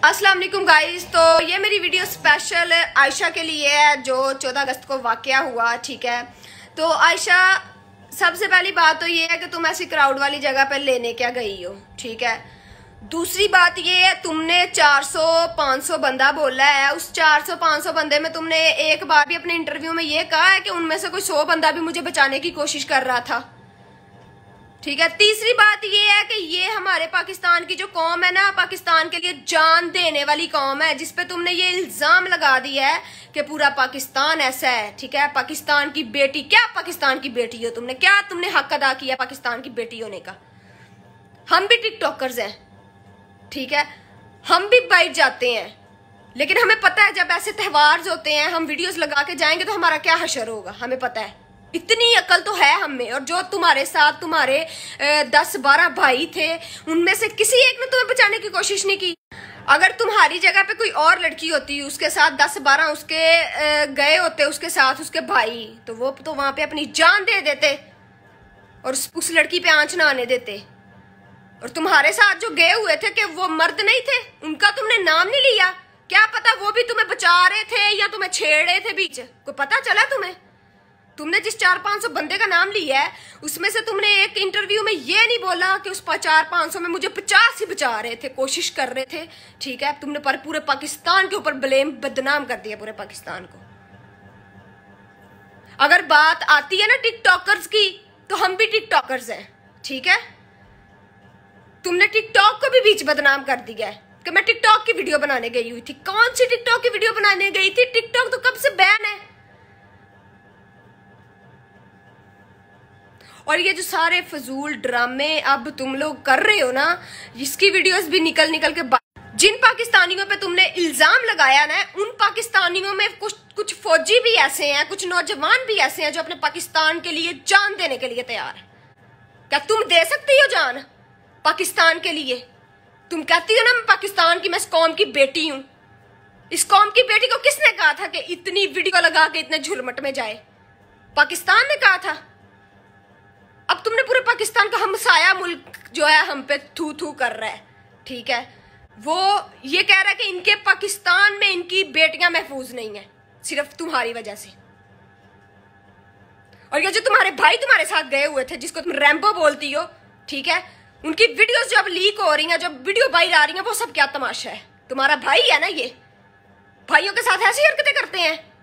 अस्सलाम वालेकुम गाइस। तो ये मेरी वीडियो स्पेशल आयशा के लिए है जो 14 अगस्त को वाकया हुआ। ठीक है, तो आयशा, सबसे पहली बात तो ये है कि तुम ऐसी क्राउड वाली जगह पर लेने क्या गई हो। ठीक है, दूसरी बात ये है तुमने 400-500 बंदा बोला है। उस 400-500 बंदे में तुमने एक बार भी अपने इंटरव्यू में ये कहा है कि उनमें से कोई 100 बंदा भी मुझे बचाने की कोशिश कर रहा था। ठीक है, तीसरी बात ये है कि ये हमारे पाकिस्तान की जो कौम है ना, पाकिस्तान के लिए जान देने वाली कौम है, जिसपे तुमने ये इल्जाम लगा दिया है कि पूरा पाकिस्तान ऐसा है। ठीक है, पाकिस्तान की बेटी, क्या पाकिस्तान की बेटी हो तुमने? क्या तुमने हक अदा किया पाकिस्तान की बेटी होने का? हम भी टिकटॉकर्स हैं, ठीक है, हम भी बैठ जाते हैं, लेकिन हमें पता है जब ऐसे त्योहार होते हैं हम वीडियोस लगा के जाएंगे तो हमारा क्या हशर होगा, हमें पता है। इतनी अकल तो है हम में। और जो तुम्हारे साथ तुम्हारे 10-12 भाई थे, उनमें से किसी एक ने तुम्हें बचाने की कोशिश नहीं की। अगर तुम्हारी जगह पे कोई और लड़की होती, उसके साथ 10-12 उसके गए होते, उसके साथ उसके भाई, तो वो तो वहां पे अपनी जान दे देते और उस लड़की पे आंच ना आने देते। और तुम्हारे साथ जो गए हुए थे कि वो मर्द नहीं थे, उनका तुमने नाम नहीं लिया। क्या पता वो भी तुम्हें बचा रहे थे या तुम्हें छेड़ रहे थे बीच, कोई पता चला तुम्हें? तुमने जिस 400-500 बंदे का नाम लिया है, उसमें से तुमने एक इंटरव्यू में ये नहीं बोला कि उस 400-500 में मुझे 50 ही बचा रहे थे, कोशिश कर रहे थे। ठीक है, तुमने पर पूरे पाकिस्तान के ऊपर ब्लेम, बदनाम कर दिया पूरे पाकिस्तान को। अगर बात आती है ना टिकटॉकर्स की, तो हम भी टिकटॉकर्स हैं। ठीक है, तुमने टिकटॉक को भी बीच बदनाम कर दिया है कि मैं टिकटॉक की वीडियो बनाने गई हुई थी। कौन सी टिकटॉक की वीडियो बनाने गई थी? टिकटॉक तो कब से बैन है। और ये जो सारे फजूल ड्रामे अब तुम लोग कर रहे हो ना, इसकी वीडियोस भी निकल निकल के जिन पाकिस्तानियों पे तुमने इल्जाम लगाया ना, उन पाकिस्तानियों में कुछ फौजी भी ऐसे हैं, कुछ नौजवान भी ऐसे हैं जो अपने पाकिस्तान के लिए जान देने के लिए तैयार है। क्या तुम दे सकती हो जान पाकिस्तान के लिए? तुम कहती हो ना मैं पाकिस्तान की, मैं इस कौम की बेटी हूं। इस कौम की बेटी को किसने कहा था कि इतनी वीडियो लगा के इतने झुलमट में जाए? पाकिस्तान ने कहा था। अब तुमने पूरे पाकिस्तान का हमसाया मुल्क जो है हम पे थू थू कर रहा है। ठीक है, वो ये कह रहा है कि इनके पाकिस्तान में इनकी बेटियां महफूज नहीं है, सिर्फ तुम्हारी वजह से। और ये जो तुम्हारे भाई तुम्हारे साथ गए हुए थे, जिसको तुम रैम्बो बोलती हो, ठीक है, उनकी वीडियोस जब लीक हो रही हैं, जब वीडियो बाहर आ रही हैं, वो सब क्या तमाशा है? तुम्हारा भाई है ना, ये भाइयों के साथ ऐसी हरकतें करते हैं।